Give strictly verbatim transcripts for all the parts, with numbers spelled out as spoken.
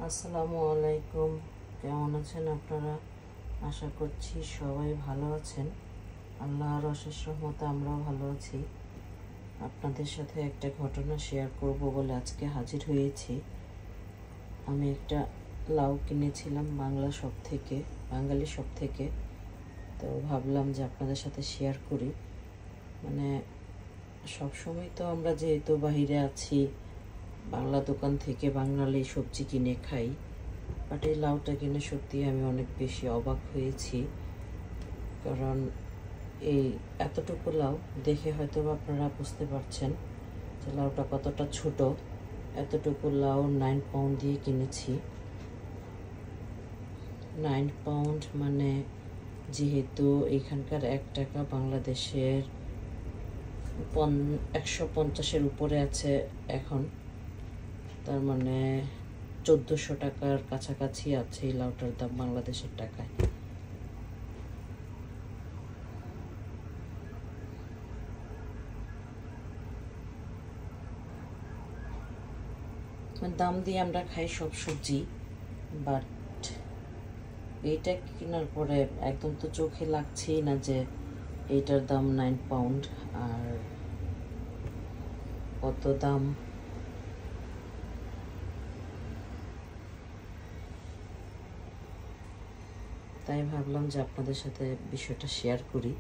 আসসালামু আলাইকুম। কেমন আছেন আপনারা? আশা করছি সবাই ভালো আছেন। আল্লাহর অশেষ রহমতে আমরাও ভালো আছি। আপনাদের সাথে একটা ঘটনা শেয়ার করব বলে আজকে হাজির হয়েছি। আমি একটা লাউ কিনেছিলাম বাংলা শপ থেকে, বাঙালি শপ থেকে। তো ভাবলাম যে আপনাদের সাথে শেয়ার করি। মানে সবসময় তো আমরা যেহেতু বাহিরে আছি, বাংলা দোকান থেকে বাঙালি সবজি কিনে খাই, বাট এই লাউটা কিনে সত্যি আমি অনেক বেশি অবাক হয়েছি। কারণ এই এতটুকু লাউ দেখে হয়তো আপনারা বুঝতে পারছেন যে লাউটা কতটা ছোট। এতটুকু লাউ নাইন পাউন্ড দিয়ে কিনেছি। নাইন পাউন্ড মানে যেহেতু এখানকার এক টাকা বাংলাদেশের পন একশো পঞ্চাশের উপরে আছে এখন, তার মানে চোদ্দোশো টাকার কাছাকাছি আছে এই লাউটার দাম বাংলাদেশের টাকায়। দাম দিয়ে আমরা খাই সব সবজি, বাট এইটা কেনার পরে একদম তো চোখে লাগছেই না যে এইটার দাম নাইন পাউন্ড আর কত দাম। তাই ভাবলাম যে আপনাদের সাথে বিষয়টা শেয়ার করি।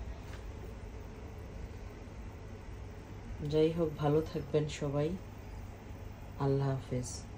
যাই হোক, ভালো থাকবেন সবাই। আল্লাহ হাফেজ।